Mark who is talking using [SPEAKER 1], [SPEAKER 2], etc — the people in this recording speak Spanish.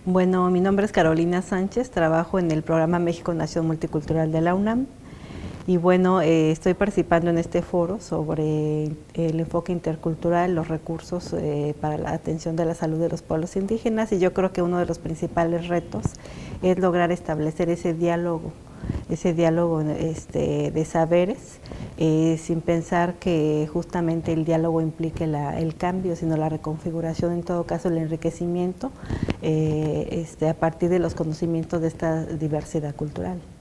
[SPEAKER 1] Bueno, mi nombre es Carolina Sánchez, trabajo en el programa México Nación Multicultural de la UNAM y bueno, estoy participando en este foro sobre el enfoque intercultural, los recursos para la atención de la salud de los pueblos indígenas, y yo creo que uno de los principales retos es lograr establecer ese diálogo de saberes, sin pensar que justamente el diálogo implique el cambio, sino la reconfiguración, en todo caso el enriquecimiento a partir de los conocimientos de esta diversidad cultural.